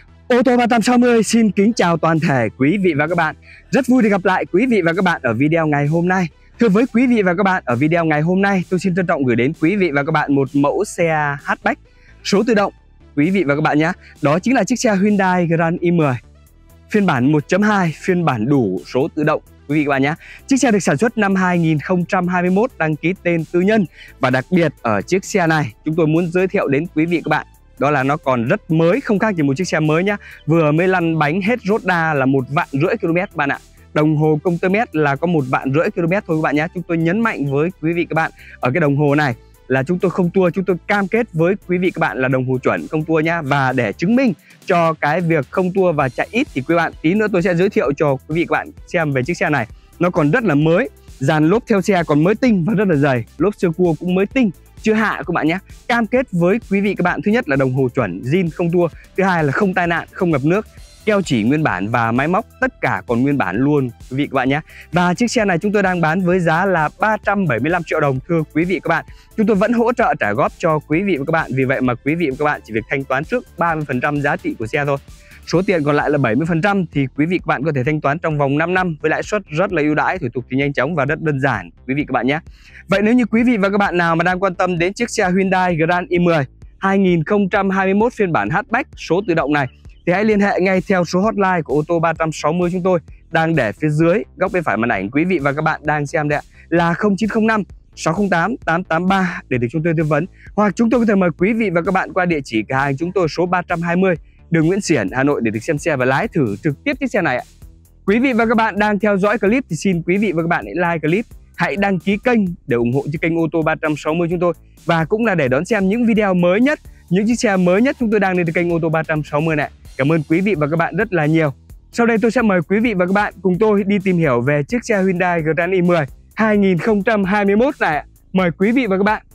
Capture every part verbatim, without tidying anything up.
Ô tô ba trăm sáu mươi xin kính chào toàn thể quý vị và các bạn. Rất vui được gặp lại quý vị và các bạn ở video ngày hôm nay. Thưa với quý vị và các bạn, ở video ngày hôm nay tôi xin trân trọng gửi đến quý vị và các bạn một mẫu xe hatchback số tự động quý vị và các bạn nhé. Đó chính là chiếc xe Hyundai Grand i mười phiên bản một chấm hai, phiên bản đủ số tự động quý vị và các bạn nhé. Chiếc xe được sản xuất năm hai nghìn không trăm hai mươi mốt, đăng ký tên tư nhân. Và đặc biệt ở chiếc xe này chúng tôi muốn giới thiệu đến quý vị các bạn, đó là nó còn rất mới, không khác gì một chiếc xe mới nhá. Vừa mới lăn bánh hết rốt đa là một vạn rưỡi km các bạn ạ. Đồng hồ công tơ mét là có một vạn rưỡi km thôi các bạn nhé. Chúng tôi nhấn mạnh với quý vị các bạn ở cái đồng hồ này là chúng tôi không tua, chúng tôi cam kết với quý vị các bạn là đồng hồ chuẩn không tua nhá. Và để chứng minh cho cái việc không tua và chạy ít thì quý bạn, tí nữa tôi sẽ giới thiệu cho quý vị các bạn xem về chiếc xe này. Nó còn rất là mới, dàn lốp theo xe còn mới tinh và rất là dày, lốp sơ cua cũng mới tinh, chưa hạ các bạn nhé. Cam kết với quý vị các bạn, thứ nhất là đồng hồ chuẩn zin không tua, thứ hai là không tai nạn, không ngập nước, keo chỉ nguyên bản và máy móc tất cả còn nguyên bản luôn quý vị các bạn nhé. Và chiếc xe này chúng tôi đang bán với giá là ba trăm bảy mươi lăm triệu đồng thưa quý vị các bạn. Chúng tôi vẫn hỗ trợ trả góp cho quý vị và các bạn, vì vậy mà quý vị và các bạn chỉ việc thanh toán trước ba mươi phần trăm giá trị của xe thôi. Số tiền còn lại là bảy mươi phần trăm thì quý vị các bạn có thể thanh toán trong vòng năm năm với lãi suất rất là ưu đãi, thủ tục thì nhanh chóng và rất đơn giản quý vị các bạn nhé. Vậy nếu như quý vị và các bạn nào mà đang quan tâm đến chiếc xe Hyundai Grand i mười hai nghìn không trăm hai mươi mốt phiên bản hatchback số tự động này thì hãy liên hệ ngay theo số hotline của ô tô ba trăm sáu mươi chúng tôi đang để phía dưới góc bên phải màn ảnh quý vị và các bạn đang xem đấy, là không chín không năm sáu không tám tám tám ba để được chúng tôi tư vấn, hoặc chúng tôi có thể mời quý vị và các bạn qua địa chỉ cửa hàng chúng tôi số ba trăm hai mươi đường Nguyễn Xiển, Hà Nội để được xem xe và lái thử trực tiếp chiếc xe này ạ. Quý vị và các bạn đang theo dõi clip thì xin quý vị và các bạn hãy like clip, hãy đăng ký kênh để ủng hộ cho kênh ô tô ba trăm sáu mươi chúng tôi, và cũng là để đón xem những video mới nhất, những chiếc xe mới nhất chúng tôi đang lên từ kênh ô tô ba trăm sáu mươi này. Cảm ơn quý vị và các bạn rất là nhiều. Sau đây tôi sẽ mời quý vị và các bạn cùng tôi đi tìm hiểu về chiếc xe Hyundai Grand i mười hai nghìn không trăm hai mươi mốt này. Mời quý vị và các bạn.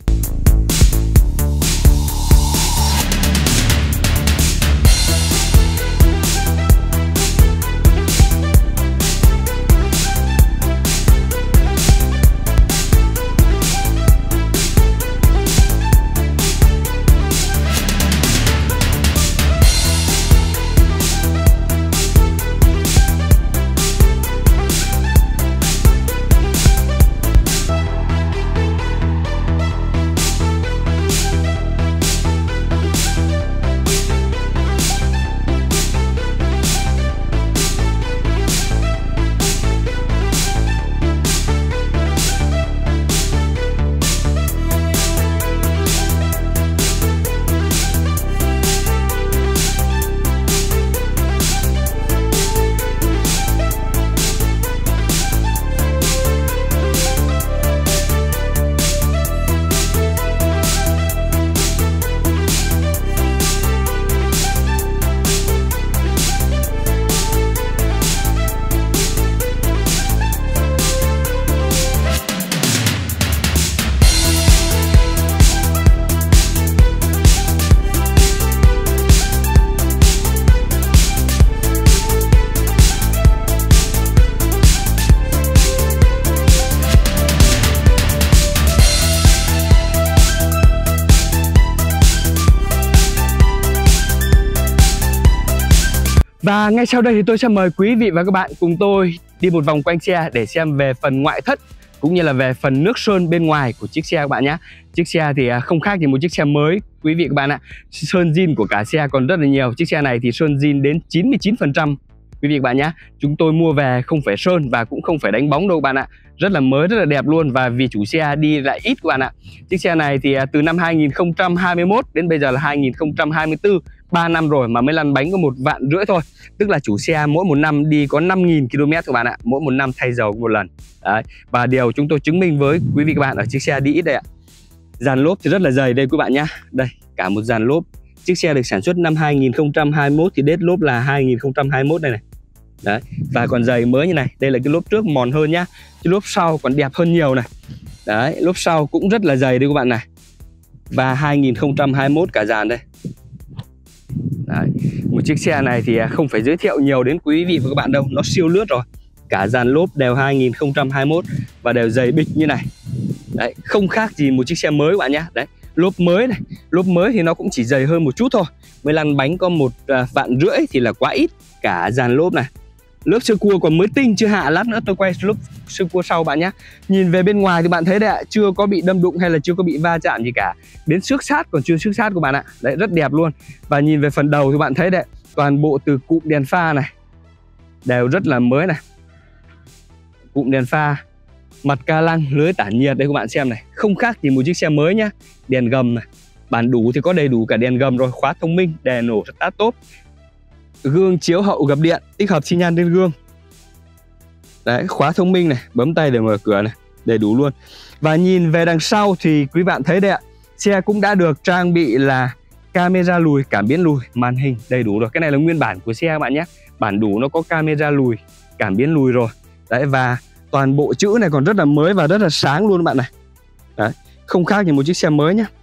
Và ngay sau đây thì tôi sẽ mời quý vị và các bạn cùng tôi đi một vòng quanh xe để xem về phần ngoại thất cũng như là về phần nước sơn bên ngoài của chiếc xe các bạn nhé. Chiếc xe thì không khác gì một chiếc xe mới quý vị các bạn ạ. Sơn zin của cả xe còn rất là nhiều. Chiếc xe này thì sơn zin đến chín mươi chín phần trăm quý vị các bạn nhé. Chúng tôi mua về không phải sơn và cũng không phải đánh bóng đâu các bạn ạ. Rất là mới, rất là đẹp luôn, và vì chủ xe đi lại ít các bạn ạ. Chiếc xe này thì từ năm hai nghìn không trăm hai mươi mốt đến bây giờ là hai nghìn không trăm hai mươi tư, ba năm rồi mà mới lăn bánh có một vạn rưỡi thôi. Tức là chủ xe mỗi một năm đi có năm nghìn ki lô mét các bạn ạ. Mỗi một năm thay dầu một lần. Đấy. Và điều chúng tôi chứng minh với quý vị các bạn ở chiếc xe đi ít đây ạ. Dàn lốp thì rất là dày đây quý bạn nhá. Đây, cả một dàn lốp. Chiếc xe được sản xuất năm hai nghìn không trăm hai mươi mốt thì đết lốp là hai nghìn không trăm hai mươi mốt đây này. Đấy, và còn dày mới như này. Đây là cái lốp trước mòn hơn nhá. Cái lốp sau còn đẹp hơn nhiều này. Đấy, lốp sau cũng rất là dày đây các bạn này. Và hai nghìn không trăm hai mươi mốt cả dàn đây. Đấy, một chiếc xe này thì không phải giới thiệu nhiều đến quý vị và các bạn đâu, nó siêu lướt rồi. Cả dàn lốp đều hai nghìn không trăm hai mươi mốt và đều dày bịch như này. Đấy, không khác gì một chiếc xe mới các bạn nhé. Đấy, Lốp mới này, lốp mới thì nó cũng chỉ dày hơn một chút thôi. Mới lăn bánh có một à, vạn rưỡi thì là quá ít. Cả dàn lốp này, lớp sơ cua còn mới tinh chưa hạ, lát nữa tôi quay lớp sơ cua sau bạn nhé. Nhìn về bên ngoài thì bạn thấy đấy ạ, chưa có bị đâm đụng hay là chưa có bị va chạm gì cả. Đến xước sát còn chưa xước sát của bạn ạ. Đấy, rất đẹp luôn. Và nhìn về phần đầu thì bạn thấy đấy, toàn bộ từ cụm đèn pha này đều rất là mới này. Cụm đèn pha, mặt ca lăng, lưới tản nhiệt đây các bạn xem này, không khác gì một chiếc xe mới nhá. Đèn gầm này, bản đủ thì có đầy đủ cả đèn gầm rồi, khóa thông minh, đèn nổ start top. Gương chiếu hậu gập điện, tích hợp xi nhan trên gương. Đấy, khóa thông minh này, bấm tay để mở cửa này, đầy đủ luôn. Và nhìn về đằng sau thì quý bạn thấy đây ạ, xe cũng đã được trang bị là camera lùi, cảm biến lùi, màn hình đầy đủ rồi. Cái này là nguyên bản của xe các bạn nhé. Bản đủ nó có camera lùi, cảm biến lùi rồi. Đấy, và toàn bộ chữ này còn rất là mới và rất là sáng luôn các bạn này. Đấy, không khác như một chiếc xe mới nhá.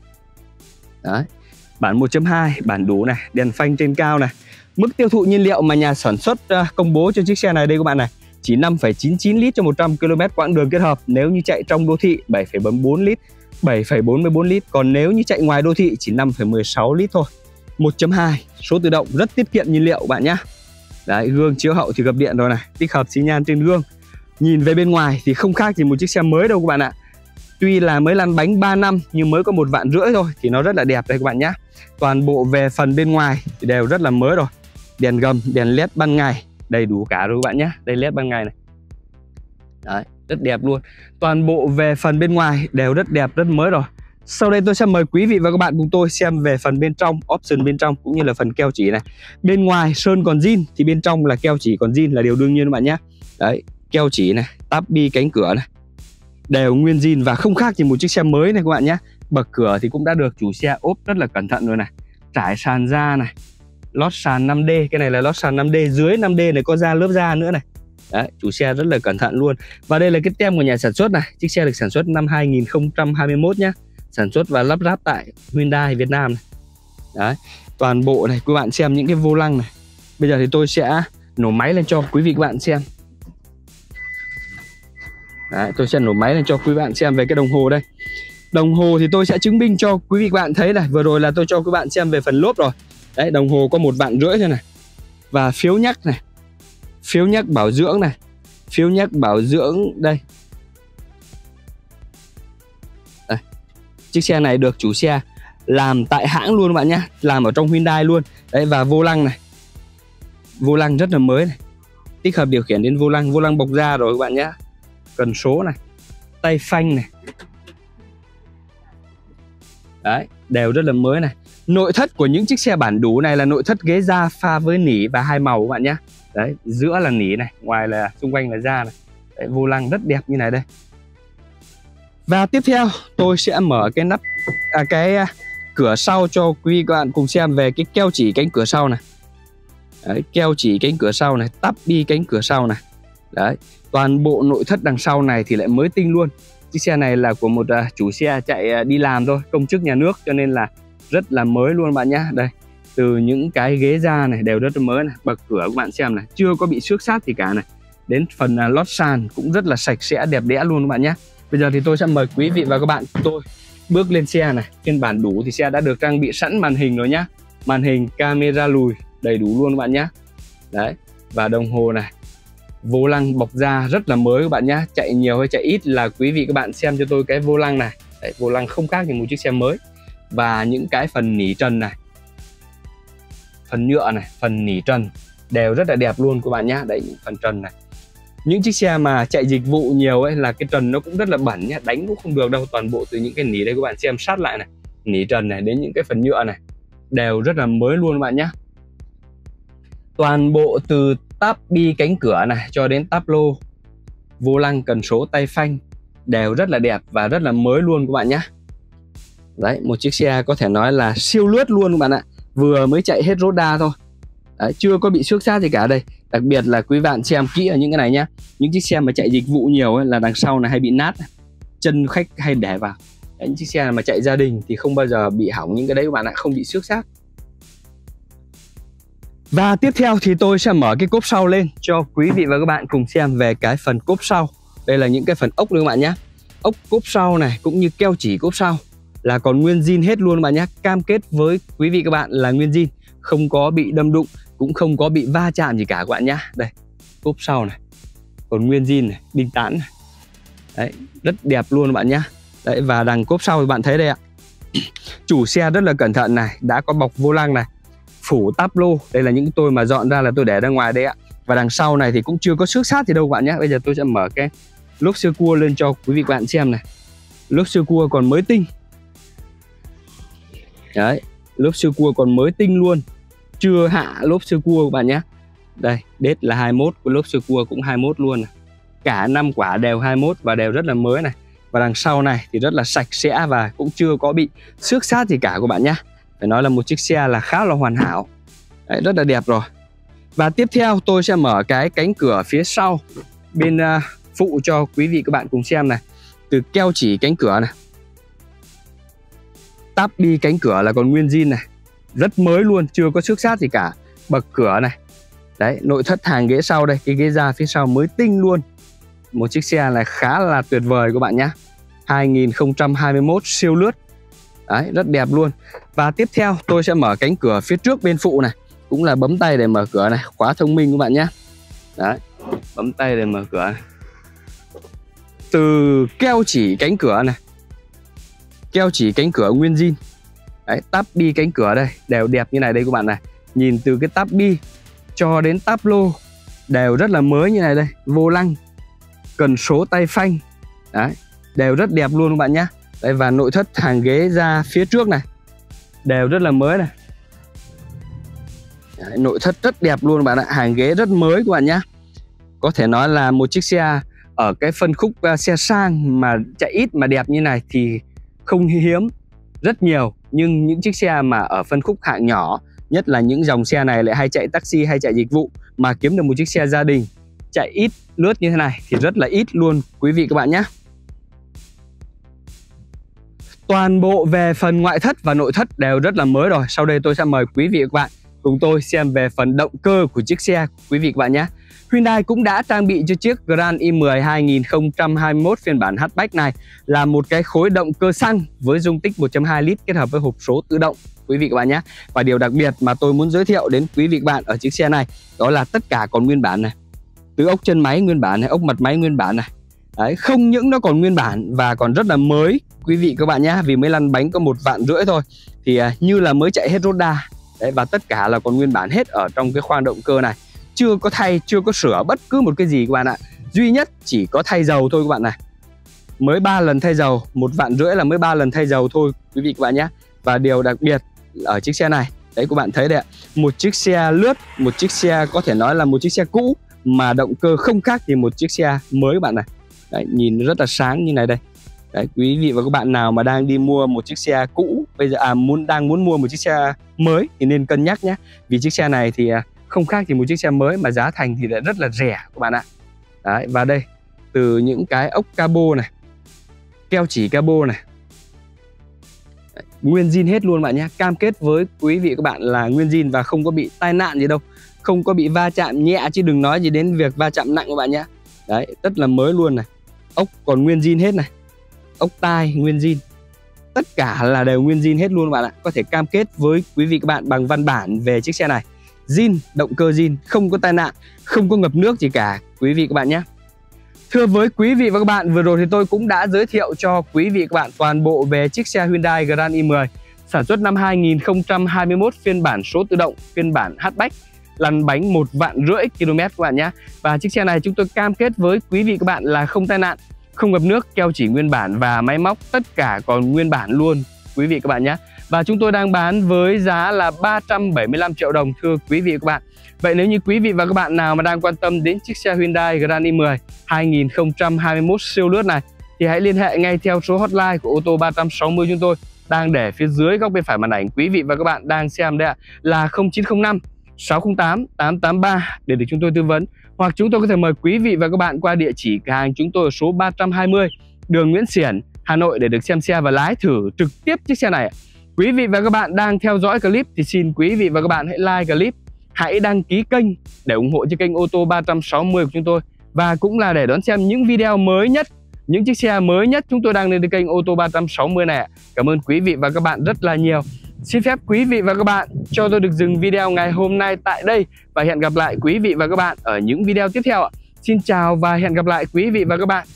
Đấy, bản một chấm hai, bản đủ này, đèn phanh trên cao này. Mức tiêu thụ nhiên liệu mà nhà sản xuất uh, công bố cho chiếc xe này đây các bạn này, chỉ năm phẩy chín chín lít cho một trăm ki lô mét quãng đường kết hợp. Nếu như chạy trong đô thị bảy phẩy bốn mươi bốn lít, bảy phẩy bốn mươi bốn lít. Còn nếu như chạy ngoài đô thị chỉ năm phẩy mười sáu lít thôi. một chấm hai, số tự động, rất tiết kiệm nhiên liệu các bạn nhá. Đấy, gương chiếu hậu thì gập điện rồi này, tích hợp xi nhan trên gương. Nhìn về bên ngoài thì không khác gì một chiếc xe mới đâu các bạn ạ. Tuy là mới lăn bánh ba năm nhưng mới có một vạn rưỡi thôi thì nó rất là đẹp đây các bạn nhá. Toàn bộ về phần bên ngoài thì đều rất là mới rồi. Đèn gầm, đèn led ban ngày, đầy đủ cả rồi các bạn nhé. Đây led ban ngày này. Đấy, rất đẹp luôn. Toàn bộ về phần bên ngoài đều rất đẹp, rất mới rồi. Sau đây tôi sẽ mời quý vị và các bạn cùng tôi xem về phần bên trong, option bên trong cũng như là phần keo chỉ này. Bên ngoài sơn còn zin thì bên trong là keo chỉ còn zin là điều đương nhiên các bạn nhé. Đấy, keo chỉ này, táp bi cánh cửa này, đều nguyên zin và không khác gì một chiếc xe mới này các bạn nhé. Bậc cửa thì cũng đã được chủ xe ốp rất là cẩn thận rồi này. Trải sàn da này, lót sàn năm D, cái này là lót sàn năm D, dưới năm D này có da lớp da nữa này. Đấy, chủ xe rất là cẩn thận luôn. Và đây là cái tem của nhà sản xuất này. Chiếc xe được sản xuất năm hai nghìn không trăm hai mươi mốt nhá. Sản xuất và lắp ráp tại Hyundai Việt Nam này. Đấy, toàn bộ này quý bạn xem những cái vô lăng này. Bây giờ thì tôi sẽ nổ máy lên cho quý vị các bạn xem. Đấy, tôi sẽ nổ máy lên cho quý bạn xem về cái đồng hồ đây. Đồng hồ thì tôi sẽ chứng minh cho quý vị các bạn thấy này. Vừa rồi là tôi cho quý bạn xem về phần lốp rồi. Đấy, đồng hồ có một vạn rưỡi thôi này. Và phiếu nhắc này, phiếu nhắc bảo dưỡng này, phiếu nhắc bảo dưỡng đây. Đây, chiếc xe này được chủ xe làm tại hãng luôn các bạn nhé, làm ở trong Hyundai luôn. Đấy, và vô lăng này, vô lăng rất là mới này, tích hợp điều khiển đến vô lăng, vô lăng bọc da rồi các bạn nhé. Cần số này, tay phanh này. Đấy, đều rất là mới này. Nội thất của những chiếc xe bản đủ này là nội thất ghế da pha với nỉ và hai màu các bạn nhé. Đấy, giữa là nỉ này, ngoài là xung quanh là da này. Đấy, vô lăng rất đẹp như này đây. Và tiếp theo tôi sẽ mở cái nắp à, cái uh, cửa sau cho quý vị các bạn cùng xem về cái keo chỉ cánh cửa sau này. Đấy, keo chỉ cánh cửa sau này, tắp bi cánh cửa sau này. Đấy, toàn bộ nội thất đằng sau này thì lại mới tinh luôn. Chiếc xe này là của một uh, chủ xe chạy uh, đi làm thôi, công chức nhà nước, cho nên là rất là mới luôn bạn nhá. Đây, từ những cái ghế da này đều rất là mới này. Bậc cửa các bạn xem này, chưa có bị xước sát gì cả này. Đến phần uh, lót sàn cũng rất là sạch sẽ, đẹp đẽ luôn các bạn nhé. Bây giờ thì tôi sẽ mời quý vị và các bạn tôi bước lên xe này. Trên bản đủ thì xe đã được trang bị sẵn màn hình rồi nhá. Màn hình camera lùi đầy đủ luôn các bạn nhé. Đấy, và đồng hồ này, vô lăng bọc da rất là mới các bạn nhé. Chạy nhiều hay chạy ít là quý vị các bạn xem cho tôi cái vô lăng này. Đấy, vô lăng không khác như một chiếc xe mới. Và những cái phần nỉ trần này, phần nhựa này, phần nỉ trần đều rất là đẹp luôn các bạn nhé. Đấy, những phần trần này. Những chiếc xe mà chạy dịch vụ nhiều ấy là cái trần nó cũng rất là bẩn nhé, đánh cũng không được đâu. Toàn bộ từ những cái nỉ đây các bạn xem sát lại này, nỉ trần này đến những cái phần nhựa này đều rất là mới luôn các bạn nhé. Toàn bộ từ táp bi cánh cửa này cho đến táp lô, vô lăng, cần số, tay phanh đều rất là đẹp và rất là mới luôn các bạn nhé. Đấy, một chiếc xe có thể nói là siêu lướt luôn các bạn ạ. Vừa mới chạy hết rốt đa thôi. Đấy, chưa có bị xước sát gì cả đây. Đặc biệt là quý bạn xem kỹ ở những cái này nhá. Những chiếc xe mà chạy dịch vụ nhiều ấy, là đằng sau này hay bị nát, chân khách hay để vào. Đấy, những chiếc xe mà chạy gia đình thì không bao giờ bị hỏng những cái đấy các bạn ạ, không bị xước sát. Và tiếp theo thì tôi sẽ mở cái cốp sau lên cho quý vị và các bạn cùng xem về cái phần cốp sau. Đây là những cái phần ốc nữa các bạn nhé. Ốc cốp sau này cũng như keo chỉ cốp sau là còn nguyên zin hết luôn bạn nhé. Cam kết với quý vị các bạn là nguyên zin, không có bị đâm đụng, cũng không có bị va chạm gì cả các bạn nhé. Đây, cốp sau này, còn nguyên zin này, đinh tán này. Đấy, rất đẹp luôn các bạn nhé. Đấy, và đằng cốp sau thì bạn thấy đây ạ. Chủ xe rất là cẩn thận này, đã có bọc vô lăng này, phủ táp lô. Đây là những tôi mà dọn ra là tôi để ra ngoài đây ạ. Và đằng sau này thì cũng chưa có xước sát gì đâu các bạn nhé. Bây giờ tôi sẽ mở cái lốp sơ cua lên cho quý vị các bạn xem này. Lốp sơ cua còn mới tinh. Đấy, lốp sơ cua còn mới tinh luôn, chưa hạ lốp sơ cua các bạn nhé. Đây, đết là hai mươi mốt, lốp sơ cua cũng hai mươi mốt luôn này. Cả năm quả đều hai mươi mốt và đều rất là mới này. Và đằng sau này thì rất là sạch sẽ và cũng chưa có bị xước sát gì cả các bạn nhé. Phải nói là một chiếc xe là khá là hoàn hảo. Đấy, rất là đẹp rồi. Và tiếp theo tôi sẽ mở cái cánh cửa phía sau bên uh, phụ cho quý vị các bạn cùng xem này. Từ keo chỉ cánh cửa này, táp bi cánh cửa là còn nguyên zin này, rất mới luôn, chưa có xước sát gì cả. Bậc cửa này, đấy, nội thất hàng ghế sau đây, cái ghế da phía sau mới tinh luôn. Một chiếc xe này khá là tuyệt vời các bạn nhé. Hai nghìn không trăm hai mươi mốt siêu lướt. Đấy, rất đẹp luôn. Và tiếp theo tôi sẽ mở cánh cửa phía trước bên phụ này, cũng là bấm tay để mở cửa này, khóa thông minh các bạn nhé. Đấy, bấm tay để mở cửa này. Từ keo chỉ cánh cửa này, keo chỉ cánh cửa nguyên zin. Đấy, táp bi cánh cửa đây đều đẹp như này đây các bạn này. Nhìn từ cái táp bi cho đến táp lô đều rất là mới như này đây. Vô lăng, cần số tay phanh, đấy, đều rất đẹp luôn các bạn nhé. Đấy, và nội thất hàng ghế ra phía trước này đều rất là mới này. Đấy, nội thất rất đẹp luôn các bạn ạ. Hàng ghế rất mới các bạn nhé. Có thể nói là một chiếc xe ở cái phân khúc uh, xe sang mà chạy ít mà đẹp như này thì không hiếm, rất nhiều. Nhưng những chiếc xe mà ở phân khúc hạng nhỏ, nhất là những dòng xe này lại hay chạy taxi hay chạy dịch vụ, mà kiếm được một chiếc xe gia đình chạy ít lướt như thế này thì rất là ít luôn quý vị các bạn nhé. Toàn bộ về phần ngoại thất và nội thất đều rất là mới rồi. Sau đây tôi sẽ mời quý vị các bạn cùng tôi xem về phần động cơ của chiếc xe quý vị các bạn nhé. Hyundai cũng đã trang bị cho chiếc Grand i mười hai nghìn không trăm hai mươi mốt phiên bản hatchback này là một cái khối động cơ xăng với dung tích một phẩy hai lít kết hợp với hộp số tự động quý vị các bạn nhé. Và điều đặc biệt mà tôi muốn giới thiệu đến quý vị các bạn ở chiếc xe này đó là tất cả còn nguyên bản này. Từ ốc chân máy nguyên bản này, ốc mặt máy nguyên bản này. Đấy, không những nó còn nguyên bản và còn rất là mới quý vị các bạn nhé. Vì mới lăn bánh có một vạn rưỡi thôi thì à, như là mới chạy hết rốt đa. Đấy, và tất cả là còn nguyên bản hết ở trong cái khoang động cơ này. Chưa có thay, chưa có sửa bất cứ một cái gì các bạn ạ. Duy nhất chỉ có thay dầu thôi các bạn này. Mới ba lần thay dầu, một vạn rưỡi là mới ba lần thay dầu thôi quý vị các bạn nhé. Và điều đặc biệt ở chiếc xe này, đấy các bạn thấy đấy ạ, một chiếc xe lướt, một chiếc xe có thể nói là một chiếc xe cũ mà động cơ không khác gì một chiếc xe mới các bạn này. Đấy, nhìn rất là sáng như này đây. Đấy, quý vị và các bạn nào mà đang đi mua một chiếc xe cũ bây giờ à muốn đang muốn mua một chiếc xe mới thì nên cân nhắc nhé. Vì chiếc xe này thì không khác gì một chiếc xe mới mà giá thành thì lại rất là rẻ các bạn ạ. Đấy, và đây từ những cái ốc cabo này, keo chỉ cabo này, đấy, nguyên zin hết luôn bạn nhé. Cam kết với quý vị các bạn là nguyên zin và không có bị tai nạn gì đâu, không có bị va chạm nhẹ chứ đừng nói gì đến việc va chạm nặng các bạn nhé. Đấy, rất là mới luôn này. Ốc còn nguyên zin hết này, ốc tai nguyên zin, tất cả là đều nguyên zin hết luôn các bạn ạ. Có thể cam kết với quý vị các bạn bằng văn bản về chiếc xe này. Zin, động cơ zin, không có tai nạn, không có ngập nước gì cả quý vị các bạn nhé. Thưa với quý vị và các bạn, vừa rồi thì tôi cũng đã giới thiệu cho quý vị các bạn toàn bộ về chiếc xe Hyundai Grand i mười sản xuất năm hai nghìn không trăm hai mươi mốt phiên bản số tự động, phiên bản hatchback, lăn bánh một vạn rưỡi km các bạn nhé. Và chiếc xe này chúng tôi cam kết với quý vị các bạn là không tai nạn, không ngập nước, keo chỉ nguyên bản và máy móc tất cả còn nguyên bản luôn quý vị các bạn nhé. Và chúng tôi đang bán với giá là ba trăm bảy mươi lăm triệu đồng thưa quý vị và các bạn. Vậy nếu như quý vị và các bạn nào mà đang quan tâm đến chiếc xe Hyundai Grand i mười hai nghìn không trăm hai mươi mốt siêu lướt này thì hãy liên hệ ngay theo số hotline của ô tô ba trăm sáu mươi chúng tôi đang để phía dưới góc bên phải màn ảnh quý vị và các bạn đang xem đây ạ, là không chín không năm sáu không tám tám tám ba để được chúng tôi tư vấn. Hoặc chúng tôi có thể mời quý vị và các bạn qua địa chỉ cửa hàng chúng tôi ở số ba trăm hai mươi đường Nguyễn Xiển, Hà Nội để được xem xe và lái thử trực tiếp chiếc xe này. Quý vị và các bạn đang theo dõi clip thì xin quý vị và các bạn hãy like clip, hãy đăng ký kênh để ủng hộ cho kênh ô tô ba trăm sáu mươi của chúng tôi và cũng là để đón xem những video mới nhất những chiếc xe mới nhất chúng tôi đang lên trên kênh ô tô ba trăm sáu mươi này. Cảm ơn quý vị và các bạn rất là nhiều. Xin phép quý vị và các bạn cho tôi được dừng video ngày hôm nay tại đây và hẹn gặp lại quý vị và các bạn ở những video tiếp theo ạ. Xin chào và hẹn gặp lại quý vị và các bạn.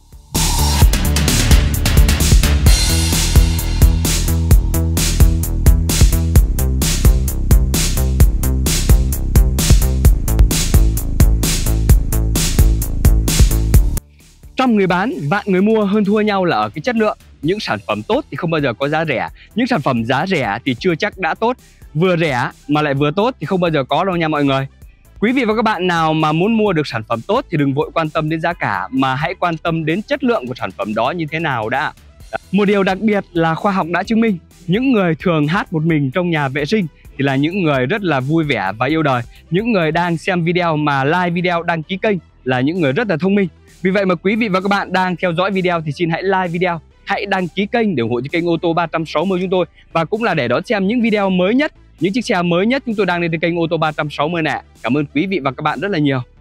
Trăm người bán, vạn người mua, hơn thua nhau là ở cái chất lượng. Những sản phẩm tốt thì không bao giờ có giá rẻ. Những sản phẩm giá rẻ thì chưa chắc đã tốt. Vừa rẻ mà lại vừa tốt thì không bao giờ có đâu nha mọi người. Quý vị và các bạn nào mà muốn mua được sản phẩm tốt thì đừng vội quan tâm đến giá cả, mà hãy quan tâm đến chất lượng của sản phẩm đó như thế nào đã. Một điều đặc biệt là khoa học đã chứng minh, những người thường hát một mình trong nhà vệ sinh thì là những người rất là vui vẻ và yêu đời. Những người đang xem video mà like video, đăng ký kênh là những người rất là thông minh. Vì vậy mà quý vị và các bạn đang theo dõi video thì xin hãy like video, hãy đăng ký kênh để ủng hộ cho kênh ô tô ba trăm sáu mươi chúng tôi, và cũng là để đón xem những video mới nhất, những chiếc xe mới nhất chúng tôi đang lên trên kênh ô tô ba trăm sáu mươi này. Cảm ơn quý vị và các bạn rất là nhiều.